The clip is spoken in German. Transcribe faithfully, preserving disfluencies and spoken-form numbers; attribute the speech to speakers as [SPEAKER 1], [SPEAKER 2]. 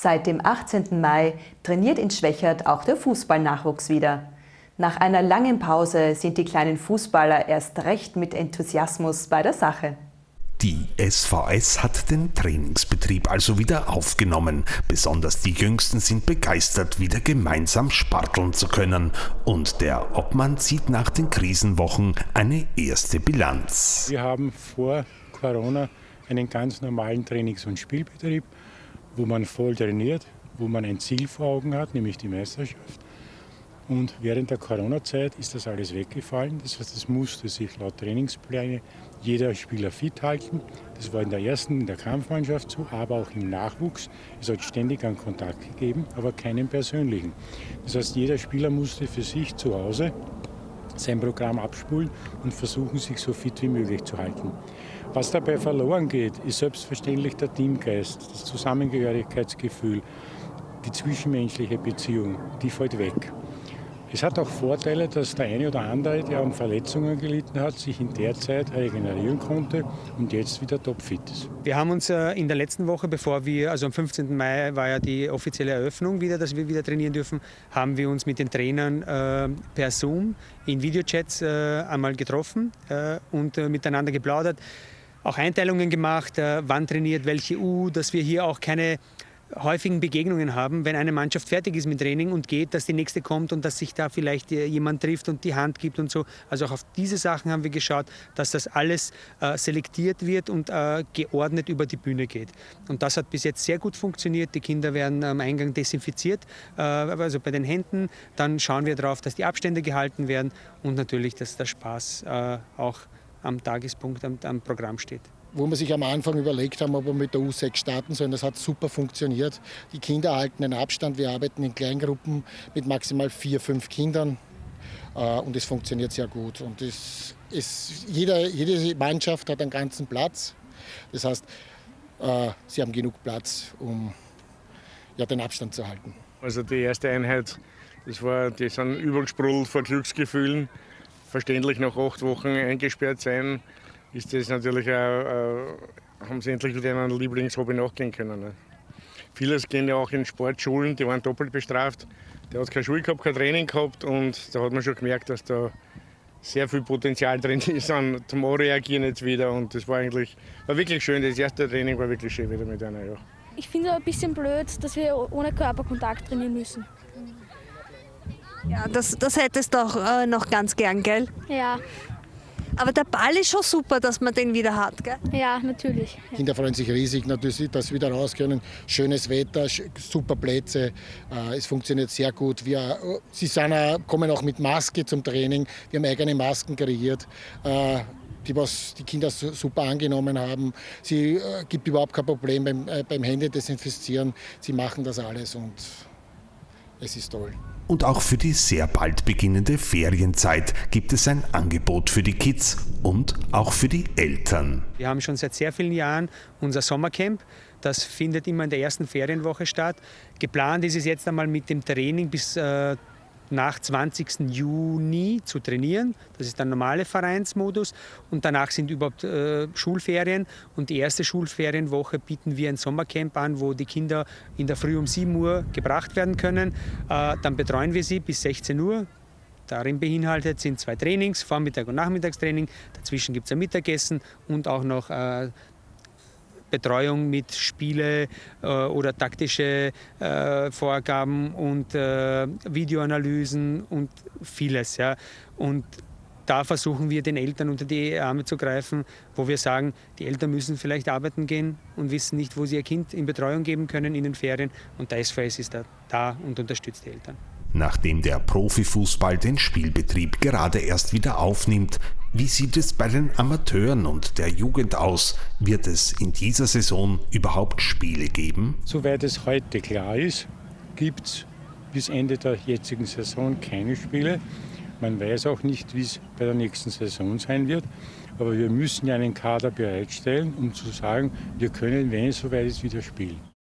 [SPEAKER 1] Seit dem achtzehnten Mai trainiert in Schwechat auch der Fußballnachwuchs wieder. Nach einer langen Pause sind die kleinen Fußballer erst recht mit Enthusiasmus bei der Sache.
[SPEAKER 2] Die S V S hat den Trainingsbetrieb also wieder aufgenommen. Besonders die Jüngsten sind begeistert, wieder gemeinsam sparteln zu können. Und der Obmann zieht nach den Krisenwochen eine erste Bilanz.
[SPEAKER 3] Wir haben vor Corona einen ganz normalen Trainings- und Spielbetrieb, wo man voll trainiert, wo man ein Ziel vor Augen hat, nämlich die Meisterschaft. Und während der Corona-Zeit ist das alles weggefallen. Das heißt, es musste sich laut Trainingspläne jeder Spieler fit halten. Das war in der ersten, in der Kampfmannschaft so, aber auch im Nachwuchs. Es hat ständig einen Kontakt gegeben, aber keinen persönlichen. Das heißt, jeder Spieler musste für sich zu Hause sein Programm abspulen und versuchen, sich so fit wie möglich zu halten. Was dabei verloren geht, ist selbstverständlich der Teamgeist, das Zusammengehörigkeitsgefühl, die zwischenmenschliche Beziehung, die fällt weg. Es hat auch Vorteile, dass der eine oder andere, der an Verletzungen gelitten hat, sich in der Zeit regenerieren konnte und jetzt wieder topfit ist.
[SPEAKER 4] Wir haben uns in der letzten Woche, bevor wir, also am fünfzehnten Mai war ja die offizielle Eröffnung wieder, dass wir wieder trainieren dürfen, haben wir uns mit den Trainern äh, per Zoom in Videochats äh, einmal getroffen äh, und äh, miteinander geplaudert, auch Einteilungen gemacht, äh, wann trainiert welche U, dass wir hier auch keine häufigen Begegnungen haben, wenn eine Mannschaft fertig ist mit Training und geht, dass die nächste kommt und dass sich da vielleicht jemand trifft und die Hand gibt und so. Also auch auf diese Sachen haben wir geschaut, dass das alles äh, selektiert wird und äh, geordnet über die Bühne geht. Und das hat bis jetzt sehr gut funktioniert. Die Kinder werden am Eingang desinfiziert, äh, also bei den Händen. Dann schauen wir darauf, dass die Abstände gehalten werden und natürlich, dass der Spaß äh, auch am Tagespunkt, am, am Programm steht.
[SPEAKER 5] Wo wir sich am Anfang überlegt haben, ob wir mit der U sechs starten sollen. Das hat super funktioniert. Die Kinder halten einen Abstand. Wir arbeiten in Kleingruppen mit maximal vier, fünf Kindern. Und es funktioniert sehr gut. Und es, es, jeder, jede Mannschaft hat einen ganzen Platz. Das heißt, sie haben genug Platz, um ja, den Abstand zu halten.
[SPEAKER 6] Also die erste Einheit, das war, die sind übergesprudelt vor Glücksgefühlen. Verständlich nach acht Wochen eingesperrt sein. Ist das natürlich auch, äh, haben sie endlich wieder einem Lieblingshobby nachgehen können. Ne? Vieles gehen ja auch in Sportschulen, die waren doppelt bestraft. Der hat keine Schule gehabt, kein Training gehabt und da hat man schon gemerkt, dass da sehr viel Potenzial drin ist zum Anreagieren jetzt wieder. Und das war eigentlich war wirklich schön. Das erste Training war wirklich schön wieder mit einer. Ja.
[SPEAKER 7] Ich finde es ein bisschen blöd, dass wir ohne Körperkontakt trainieren müssen.
[SPEAKER 8] Ja, das, das hättest du auch äh, noch ganz gern, gell?
[SPEAKER 7] Ja.
[SPEAKER 8] Aber der Ball ist schon super, dass man den wieder hat, gell?
[SPEAKER 7] Ja, natürlich.
[SPEAKER 5] Die Kinder freuen sich riesig, natürlich, dass sie wieder raus können. Schönes Wetter, super Plätze. Es funktioniert sehr gut. Wir, sie sind, kommen auch mit Maske zum Training. Wir haben eigene Masken kreiert, die was die Kinder super angenommen haben. Sie äh, gibt überhaupt kein Problem beim, äh, beim Hände desinfizieren. Sie machen das alles und es ist toll.
[SPEAKER 2] Und auch für die sehr bald beginnende Ferienzeit gibt es ein Angebot für die Kids und auch für die Eltern.
[SPEAKER 4] Wir haben schon seit sehr vielen Jahren unser Sommercamp. Das findet immer in der ersten Ferienwoche statt. Geplant ist es jetzt einmal mit dem Training bis äh, nach zwanzigsten Juni zu trainieren. Das ist der normale Vereinsmodus. Und danach sind überhaupt äh, Schulferien. Und die erste Schulferienwoche bieten wir ein Sommercamp an, wo die Kinder in der Früh um sieben Uhr gebracht werden können. Äh, dann betreuen wir sie bis sechzehn Uhr. Darin beinhaltet sind zwei Trainings, Vormittag- und Nachmittagstraining. Dazwischen gibt es ein Mittagessen und auch noch äh, Betreuung mit Spiele äh, oder taktische äh, Vorgaben und äh, Videoanalysen und vieles. Ja. Und da versuchen wir den Eltern unter die Arme zu greifen, wo wir sagen, die Eltern müssen vielleicht arbeiten gehen und wissen nicht, wo sie ihr Kind in Betreuung geben können in den Ferien. Und der S V S ist da, da und unterstützt die Eltern.
[SPEAKER 2] Nachdem der Profifußball den Spielbetrieb gerade erst wieder aufnimmt, wie sieht es bei den Amateuren und der Jugend aus? Wird es in dieser Saison überhaupt Spiele geben?
[SPEAKER 3] Soweit es heute klar ist, gibt es bis Ende der jetzigen Saison keine Spiele. Man weiß auch nicht, wie es bei der nächsten Saison sein wird. Aber wir müssen ja einen Kader bereitstellen, um zu sagen, wir können, wenn es soweit ist, wieder spielen.